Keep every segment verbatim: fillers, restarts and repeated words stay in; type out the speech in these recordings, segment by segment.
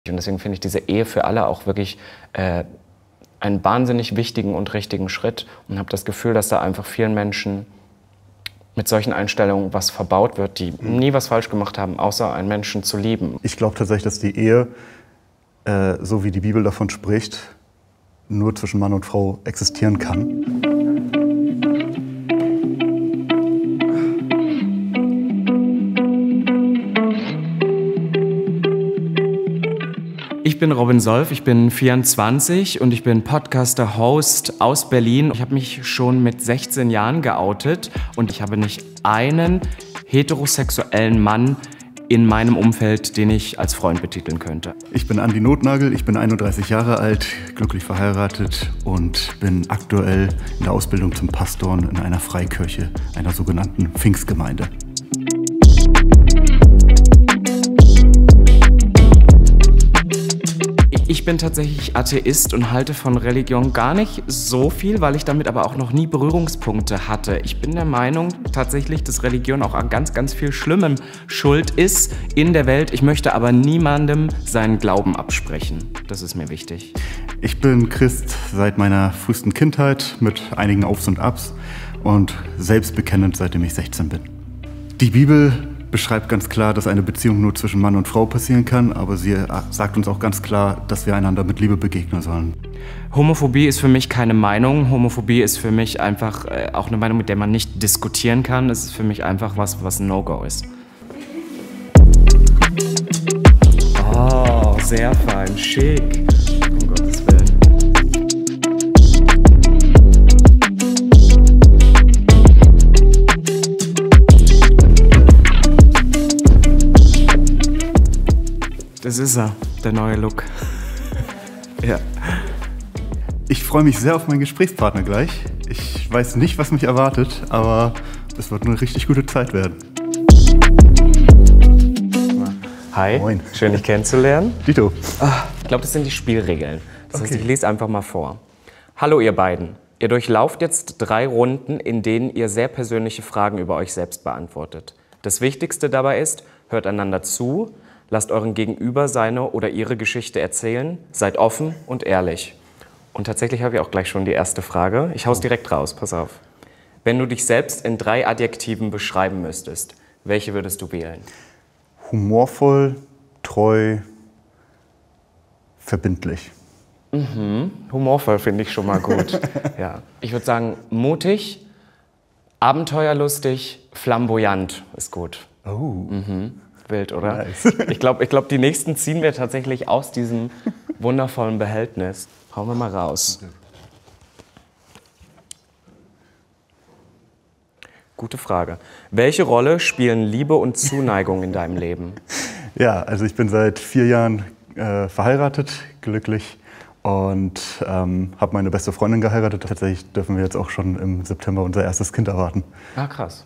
Und deswegen finde ich diese Ehe für alle auch wirklich äh, einen wahnsinnig wichtigen und richtigen Schritt und habe das Gefühl, dass da einfach vielen Menschen mit solchen Einstellungen was verbaut wird, die nie was falsch gemacht haben, außer einen Menschen zu lieben. Ich glaube tatsächlich, dass die Ehe, äh, so wie die Bibel davon spricht, nur zwischen Mann und Frau existieren kann. Ich bin Robin Solf, ich bin vierundzwanzig und ich bin Podcaster, Host aus Berlin. Ich habe mich schon mit sechzehn Jahren geoutet und ich habe nicht einen heterosexuellen Mann in meinem Umfeld, den ich als Freund betiteln könnte. Ich bin Andi Notnagel, ich bin einunddreißig Jahre alt, glücklich verheiratet und bin aktuell in der Ausbildung zum Pastor in einer Freikirche, einer sogenannten Pfingstgemeinde. Ich bin tatsächlich Atheist und halte von Religion gar nicht so viel, weil ich damit aber auch noch nie Berührungspunkte hatte. Ich bin der Meinung tatsächlich, dass Religion auch an ganz, ganz viel Schlimmem schuld ist in der Welt. Ich möchte aber niemandem seinen Glauben absprechen. Das ist mir wichtig. Ich bin Christ seit meiner frühesten Kindheit mit einigen Aufs und Abs und selbstbekennend, seitdem ich sechzehn bin. Die Bibel beschreibt ganz klar, dass eine Beziehung nur zwischen Mann und Frau passieren kann, aber sie sagt uns auch ganz klar, dass wir einander mit Liebe begegnen sollen. Homophobie ist für mich keine Meinung. Homophobie ist für mich einfach äh, auch eine Meinung, mit der man nicht diskutieren kann. Es ist für mich einfach was, was ein No-Go ist. Oh, sehr fein, schick. Um Gottes Willen. Das ist er, der neue Look. Ja. Ich freue mich sehr auf meinen Gesprächspartner gleich. Ich weiß nicht, was mich erwartet, aber es wird eine richtig gute Zeit werden. Hi, Moin. Schön, dich kennenzulernen. Dito. Ich glaube, das sind die Spielregeln. Das heißt, Okay. ich lese einfach mal vor. Hallo ihr beiden. Ihr durchlauft jetzt drei Runden, in denen ihr sehr persönliche Fragen über euch selbst beantwortet. Das Wichtigste dabei ist, hört einander zu, lasst euren Gegenüber seine oder ihre Geschichte erzählen, seid offen und ehrlich. Und tatsächlich habe ich auch gleich schon die erste Frage. Ich hau's direkt raus, pass auf. Wenn du dich selbst in drei Adjektiven beschreiben müsstest, welche würdest du wählen? Humorvoll, treu, verbindlich. Mhm. Humorvoll finde ich schon mal gut. Ja. Ich würde sagen, mutig, abenteuerlustig, flamboyant ist gut. Oh. Mhm. Wild, oder? Nice. Ich glaube, ich glaub, die nächsten ziehen wir tatsächlich aus diesem wundervollen Behältnis. Hauen wir mal raus. Gute Frage. Welche Rolle spielen Liebe und Zuneigung in deinem Leben? Ja, also ich bin seit vier Jahren äh, verheiratet, glücklich und ähm, habe meine beste Freundin geheiratet. Tatsächlich dürfen wir jetzt auch schon im September unser erstes Kind erwarten. Ah, krass.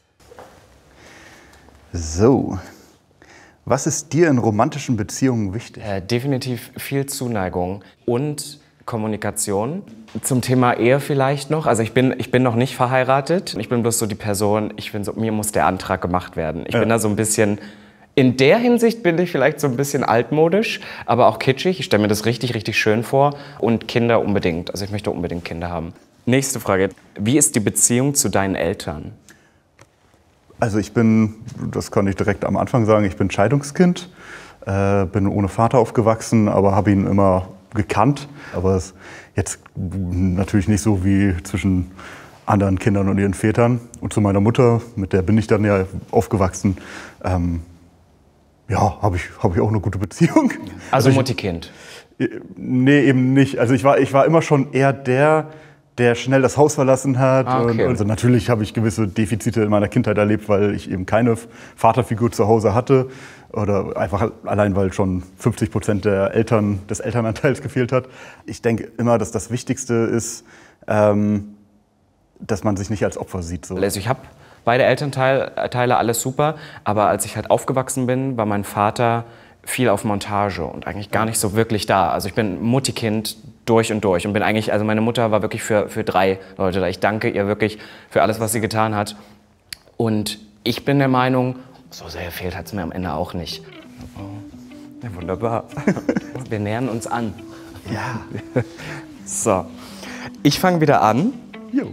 So, was ist dir in romantischen Beziehungen wichtig? Äh, definitiv viel Zuneigung und Kommunikation. Zum Thema Ehe vielleicht noch. Also ich bin, ich bin noch nicht verheiratet. Ich bin bloß so die Person, ich bin so, mir muss der Antrag gemacht werden. Ich Ja. bin da so ein bisschen, in der Hinsicht bin ich vielleicht so ein bisschen altmodisch, aber auch kitschig. Ich stelle mir das richtig, richtig schön vor. Und Kinder unbedingt. Also ich möchte unbedingt Kinder haben. Nächste Frage. Wie ist die Beziehung zu deinen Eltern? Also ich bin, das kann ich direkt am Anfang sagen, ich bin Scheidungskind, äh, bin ohne Vater aufgewachsen, aber habe ihn immer gekannt. Aber es ist jetzt natürlich nicht so wie zwischen anderen Kindern und ihren Vätern. Und zu meiner Mutter, mit der bin ich dann ja aufgewachsen, ähm, ja, habe ich, hab ich auch eine gute Beziehung. Also ich, Mutti-Kind. Nee, eben nicht. Also ich war, ich war immer schon eher der, der schnell das Haus verlassen hat. Ah, okay. Und, also natürlich habe ich gewisse Defizite in meiner Kindheit erlebt, weil ich eben keine Vaterfigur zu Hause hatte. Oder einfach allein, weil schon fünfzig Prozent der Eltern, des Elternanteils gefehlt hat. Ich denke immer, dass das Wichtigste ist, ähm, dass man sich nicht als Opfer sieht. So. Also ich habe beide Elternteile, Teile, alles super. Aber als ich halt aufgewachsen bin, war mein Vater viel auf Montage und eigentlich gar nicht so wirklich da. Also ich bin Mutti-Kind durch und durch und bin eigentlich, also meine Mutter war wirklich für, für drei Leute da. Ich danke ihr wirklich für alles, was sie getan hat. Und ich bin der Meinung, so sehr fehlt hat es mir am Ende auch nicht. Ja, wunderbar. Wir nähern uns an. Ja. So, ich fange wieder an. Jo.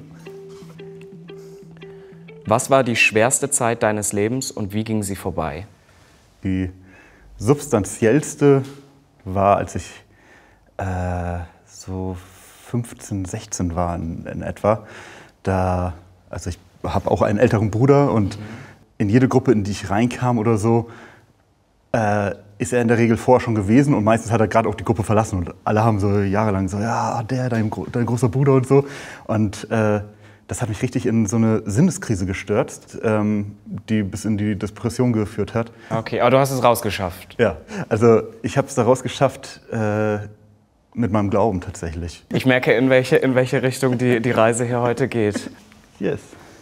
Was war die schwerste Zeit deines Lebens und wie ging sie vorbei? Die substanziellste war, als ich äh, so fünfzehn, sechzehn war in, in etwa. Da, also ich habe auch einen älteren Bruder und mhm. in jede Gruppe, in die ich reinkam oder so, äh, ist er in der Regel vorher schon gewesen und meistens hat er gerade auch die Gruppe verlassen und alle haben so jahrelang so, ja, der, dein, dein großer Bruder und so. Und äh, das hat mich richtig in so eine Sinneskrise gestürzt, ähm, die bis in die Depression geführt hat. Okay, aber du hast es rausgeschafft. Ja, also ich habe es da rausgeschafft äh, mit meinem Glauben tatsächlich. Ich merke, in welche, in welche Richtung die, die Reise hier heute geht. Yes.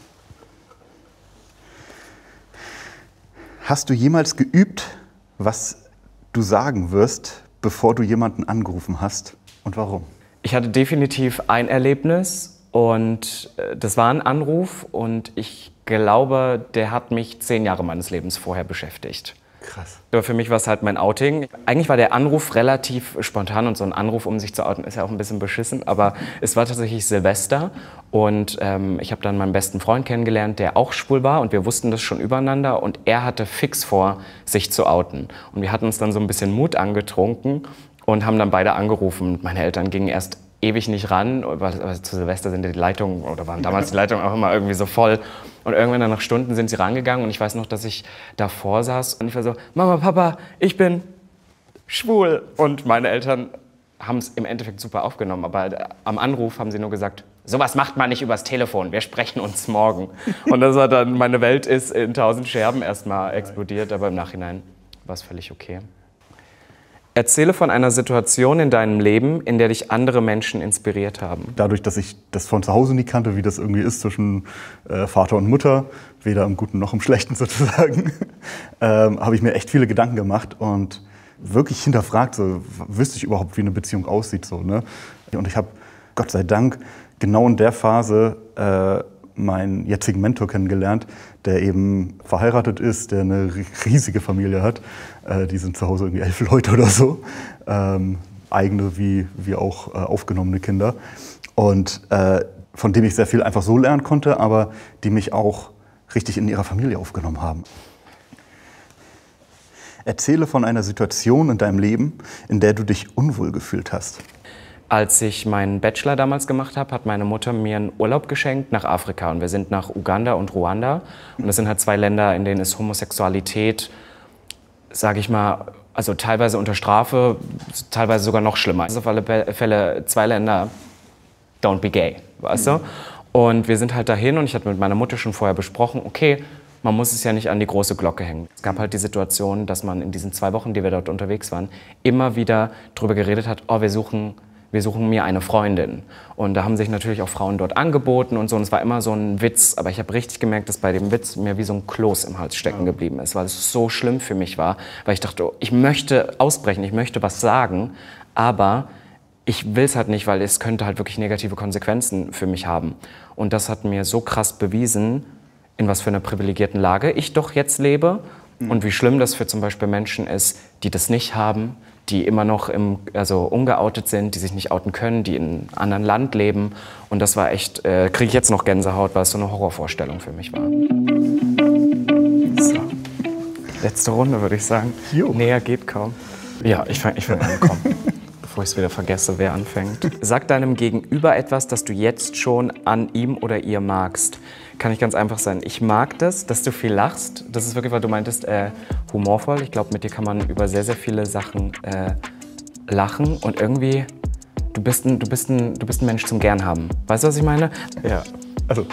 Hast du jemals geübt, was du sagen wirst, bevor du jemanden angerufen hast und warum? Ich hatte definitiv ein Erlebnis und das war ein Anruf und ich glaube, der hat mich zehn Jahre meines Lebens vorher beschäftigt. Krass. Aber für mich war es halt mein Outing. Eigentlich war der Anruf relativ spontan und so ein Anruf, um sich zu outen, ist ja auch ein bisschen beschissen. Aber es war tatsächlich Silvester und ähm, ich habe dann meinen besten Freund kennengelernt, der auch schwul war und wir wussten das schon übereinander und er hatte fix vor, sich zu outen. Und wir hatten uns dann so ein bisschen Mut angetrunken und haben dann beide angerufen. Meine Eltern gingen erst ewig nicht ran, weil zu Silvester sind die Leitungen, oder waren damals die Leitungen auch immer irgendwie so voll. Und irgendwann dann nach Stunden sind sie rangegangen und ich weiß noch, dass ich davor saß und ich war so, Mama, Papa, ich bin schwul. Und meine Eltern haben es im Endeffekt super aufgenommen, aber am Anruf haben sie nur gesagt, sowas macht man nicht übers Telefon, wir sprechen uns morgen. Und das war dann, meine Welt ist in tausend Scherben erstmal explodiert, aber im Nachhinein war es völlig okay. Erzähle von einer Situation in deinem Leben, in der dich andere Menschen inspiriert haben. Dadurch, dass ich das von zu Hause nie kannte, wie das irgendwie ist zwischen äh, Vater und Mutter, weder im Guten noch im Schlechten sozusagen, ähm, habe ich mir echt viele Gedanken gemacht und wirklich hinterfragt, so, wüsste ich überhaupt, wie eine Beziehung aussieht. So, ne? Und ich habe, Gott sei Dank, genau in der Phase äh, meinen jetzigen Mentor kennengelernt, der eben verheiratet ist, der eine riesige Familie hat. Äh, die sind zu Hause irgendwie elf Leute oder so. Ähm, eigene wie, wie auch äh, aufgenommene Kinder. Und äh, von dem ich sehr viel einfach so lernen konnte, aber die mich auch richtig in ihrer Familie aufgenommen haben. Erzähle von einer Situation in deinem Leben, in der du dich unwohl gefühlt hast. Als ich meinen Bachelor damals gemacht habe, hat meine Mutter mir einen Urlaub geschenkt nach Afrika. Und wir sind nach Uganda und Ruanda. Und das sind halt zwei Länder, in denen ist Homosexualität, sage ich mal, also teilweise unter Strafe, teilweise sogar noch schlimmer. Also auf alle Fälle zwei Länder, don't be gay, weißt du? Und wir sind halt dahin und ich hatte mit meiner Mutter schon vorher besprochen, okay, man muss es ja nicht an die große Glocke hängen. Es gab halt die Situation, dass man in diesen zwei Wochen, die wir dort unterwegs waren, immer wieder darüber geredet hat, oh, wir suchen... wir suchen mir eine Freundin. Und da haben sich natürlich auch Frauen dort angeboten und so. Und es war immer so ein Witz. Aber ich habe richtig gemerkt, dass bei dem Witz mir wie so ein Kloß im Hals stecken geblieben ist, weil es so schlimm für mich war. Weil ich dachte, oh, ich möchte ausbrechen, ich möchte was sagen, aber ich will es halt nicht, weil es könnte halt wirklich negative Konsequenzen für mich haben. Und das hat mir so krass bewiesen, in was für einer privilegierten Lage ich doch jetzt lebe. Mhm. Und wie schlimm das für zum Beispiel Menschen ist, die das nicht haben, die immer noch im, also ungeoutet sind, die sich nicht outen können, die in einem anderen Land leben. Und das war echt, äh, kriege ich jetzt noch Gänsehaut, weil es so eine Horrorvorstellung für mich war. So. Letzte Runde, würde ich sagen. Jo. Näher geht kaum. Ja, ich fange ich fang an, komm. Bevor ich es wieder vergesse, wer anfängt. Sag deinem Gegenüber etwas, das du jetzt schon an ihm oder ihr magst. Kann ich ganz einfach sein. Ich mag das, dass du viel lachst. Das ist wirklich, weil du meintest, äh, humorvoll. Ich glaube, mit dir kann man über sehr, sehr viele Sachen äh, lachen. Und irgendwie, du bist, ein, du, bist ein, du bist ein Mensch zum Gern haben. Weißt du, was ich meine? Ja, also.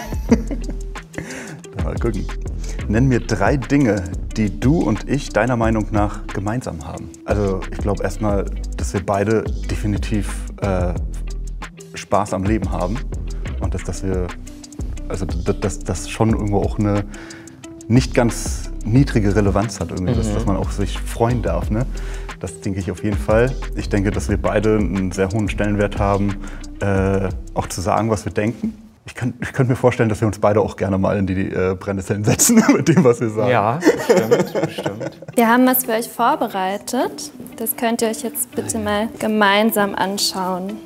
Mal gucken. Nenn mir drei Dinge, die du und ich deiner Meinung nach gemeinsam haben. Also ich glaube erstmal, dass wir beide definitiv äh, Spaß am Leben haben. Und dass, dass wir, also dass das schon irgendwo auch eine nicht ganz niedrige Relevanz hat, irgendwie, mhm. dass, dass man auch sich freuen darf. Ne? Das denke ich auf jeden Fall. Ich denke, dass wir beide einen sehr hohen Stellenwert haben, äh, auch zu sagen, was wir denken. Ich, kann, ich könnte mir vorstellen, dass wir uns beide auch gerne mal in die äh, Brennnesseln setzen mit dem, was wir sagen. Ja, bestimmt, bestimmt. Wir haben was für euch vorbereitet. Das könnt ihr euch jetzt bitte mal gemeinsam anschauen.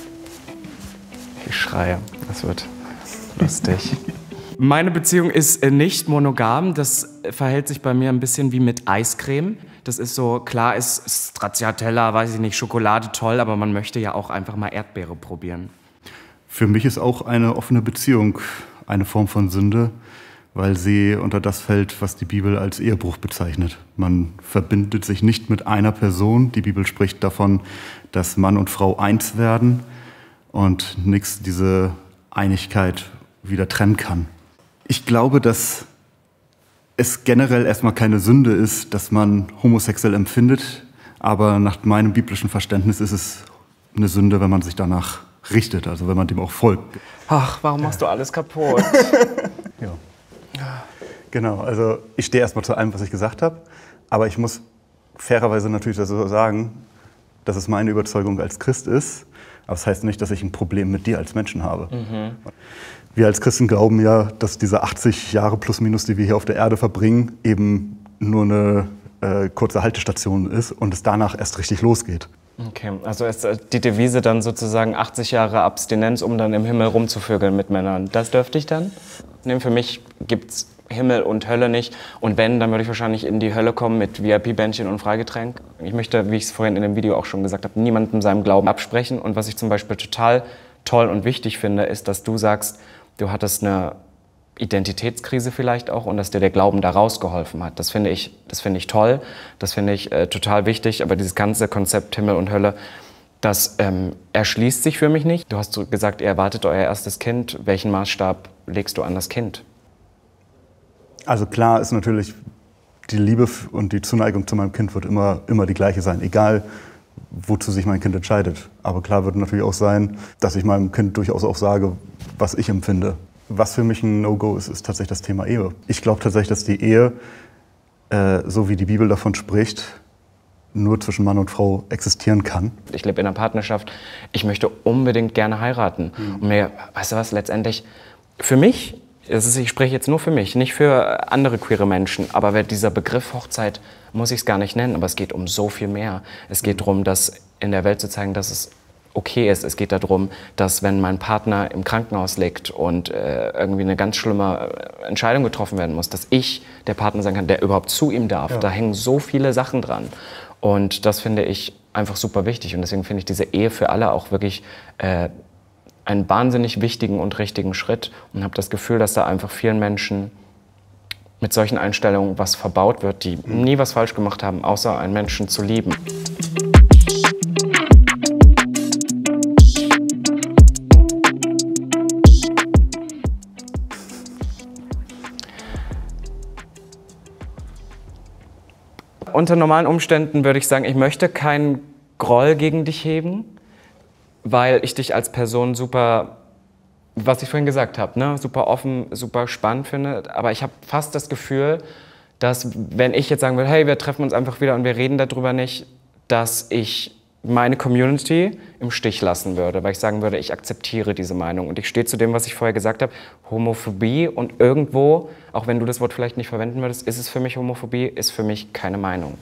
Ich schreie, das wird lustig. Meine Beziehung ist nicht monogam. Das verhält sich bei mir ein bisschen wie mit Eiscreme. Das ist so, klar ist Stracciatella, weiß ich nicht, Schokolade toll, aber man möchte ja auch einfach mal Erdbeere probieren. Für mich ist auch eine offene Beziehung eine Form von Sünde, weil sie unter das fällt, was die Bibel als Ehebruch bezeichnet. Man verbindet sich nicht mit einer Person. Die Bibel spricht davon, dass Mann und Frau eins werden und nichts diese Einigkeit wieder trennen kann. Ich glaube, dass es generell erstmal keine Sünde ist, dass man homosexuell empfindet, aber nach meinem biblischen Verständnis ist es eine Sünde, wenn man sich danach richtet, also wenn man dem auch folgt. Ach, warum machst du alles kaputt? Ja. Genau, also ich stehe erstmal zu allem, was ich gesagt habe, aber ich muss fairerweise natürlich so sagen, dass es meine Überzeugung als Christ ist, aber das heißt nicht, dass ich ein Problem mit dir als Menschen habe. Mhm. Wir als Christen glauben ja, dass diese achtzig Jahre plus minus, die wir hier auf der Erde verbringen, eben nur eine äh, kurze Haltestation ist und es danach erst richtig losgeht. Okay, also ist die Devise dann sozusagen achtzig Jahre Abstinenz, um dann im Himmel rumzuvögeln mit Männern. Das dürfte ich dann? Nee, für mich gibt's Himmel und Hölle nicht. Und wenn, dann würde ich wahrscheinlich in die Hölle kommen mit V I P-Bändchen und Freigetränk. Ich möchte, wie ich es vorhin in dem Video auch schon gesagt habe, niemandem seinem Glauben absprechen. Und was ich zum Beispiel total toll und wichtig finde, ist, dass du sagst, du hattest eine Identitätskrise vielleicht auch und dass dir der Glauben da rausgeholfen hat. Das finde ich, das finde ich toll, das finde ich äh, total wichtig, aber dieses ganze Konzept Himmel und Hölle, das ähm, erschließt sich für mich nicht. Du hast gesagt, ihr erwartet euer erstes Kind. Welchen Maßstab legst du an das Kind? Also klar ist natürlich, die Liebe und die Zuneigung zu meinem Kind wird immer, immer die gleiche sein, egal wozu sich mein Kind entscheidet. Aber klar wird natürlich auch sein, dass ich meinem Kind durchaus auch sage, was ich empfinde. Was für mich ein No-Go ist, ist tatsächlich das Thema Ehe. Ich glaube tatsächlich, dass die Ehe, äh, so wie die Bibel davon spricht, nur zwischen Mann und Frau existieren kann. Ich lebe in einer Partnerschaft, ich möchte unbedingt gerne heiraten. Mhm. Und mir, weißt du was, letztendlich, für mich, das ist, ich spreche jetzt nur für mich, nicht für andere queere Menschen, aber dieser Begriff Hochzeit muss ich es gar nicht nennen, aber es geht um so viel mehr. Es geht darum, dass in der Welt zu zeigen, dass es okay ist. Es geht darum, dass wenn mein Partner im Krankenhaus liegt und äh, irgendwie eine ganz schlimme Entscheidung getroffen werden muss, dass ich der Partner sein kann, der überhaupt zu ihm darf. Ja. Da hängen so viele Sachen dran. Und das finde ich einfach super wichtig. Und deswegen finde ich diese Ehe für alle auch wirklich äh, einen wahnsinnig wichtigen und richtigen Schritt. Und habe das Gefühl, dass da einfach vielen Menschen mit solchen Einstellungen was verbaut wird, die mhm. nie was falsch gemacht haben, außer einen Menschen zu lieben. Unter normalen Umständen würde ich sagen, ich möchte keinen Groll gegen dich hegen, weil ich dich als Person super, was ich vorhin gesagt habe, ne, super offen, super spannend finde. Aber ich habe fast das Gefühl, dass wenn ich jetzt sagen würde, hey, wir treffen uns einfach wieder und wir reden darüber nicht, dass ich meine Community im Stich lassen würde, weil ich sagen würde, ich akzeptiere diese Meinung und ich stehe zu dem, was ich vorher gesagt habe, Homophobie und irgendwo, auch wenn du das Wort vielleicht nicht verwenden würdest, ist es für mich Homophobie, ist für mich keine Meinung.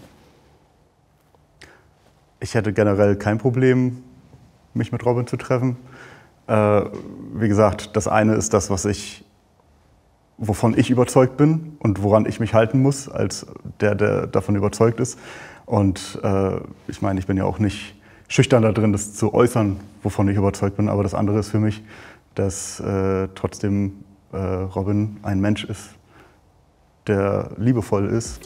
Ich hätte generell kein Problem, mich mit Robin zu treffen. Äh, wie gesagt, das eine ist das, was ich, wovon ich überzeugt bin und woran ich mich halten muss, als der, der davon überzeugt ist. Und äh, ich meine, ich bin ja auch nicht schüchtern da drin, das zu äußern, wovon ich überzeugt bin. Aber das andere ist für mich, dass äh, trotzdem äh, Robin ein Mensch ist, der liebevoll ist.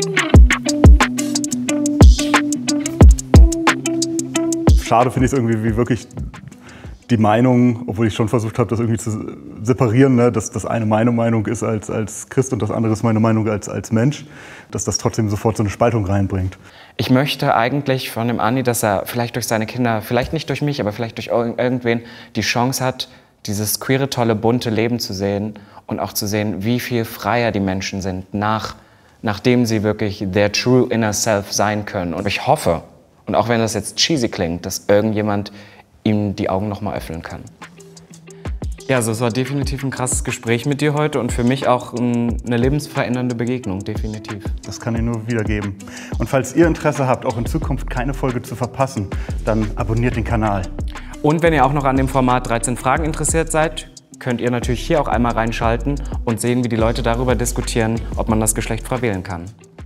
Schade finde ich es irgendwie, wie wirklich die Meinung, obwohl ich schon versucht habe, das irgendwie zu separieren, ne, dass das eine meine Meinung ist als, als Christ und das andere ist meine Meinung als, als Mensch, dass das trotzdem sofort so eine Spaltung reinbringt. Ich möchte eigentlich von dem Andi, dass er vielleicht durch seine Kinder, vielleicht nicht durch mich, aber vielleicht durch irgendwen die Chance hat, dieses queere, tolle, bunte Leben zu sehen und auch zu sehen, wie viel freier die Menschen sind, nach, nachdem sie wirklich their true inner self sein können. Und ich hoffe, und auch wenn das jetzt cheesy klingt, dass irgendjemand ihm die Augen noch mal öffnen kann. Ja, also es war definitiv ein krasses Gespräch mit dir heute und für mich auch ein, eine lebensverändernde Begegnung, definitiv. Das kann ich nur wiedergeben. Und falls ihr Interesse habt, auch in Zukunft keine Folge zu verpassen, dann abonniert den Kanal. Und wenn ihr auch noch an dem Format dreizehn Fragen interessiert seid, könnt ihr natürlich hier auch einmal reinschalten und sehen, wie die Leute darüber diskutieren, ob man das Geschlecht frei wählen kann.